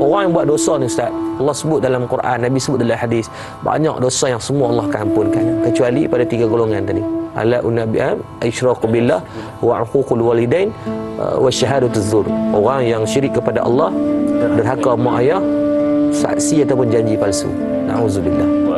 Orang yang buat dosa ni Ustaz, Allah sebut dalam Quran, Nabi sebut dalam hadis, banyak dosa yang semua Allah akan ampunkan, kecuali pada 3 golongan tadi. Ala unabbi'am asyraku billah wa uququl walidain wa syahadatuz zur. Orang yang syirik kepada Allah, derhaka mak ayah, saksi ataupun janji palsu. Nauzubillah.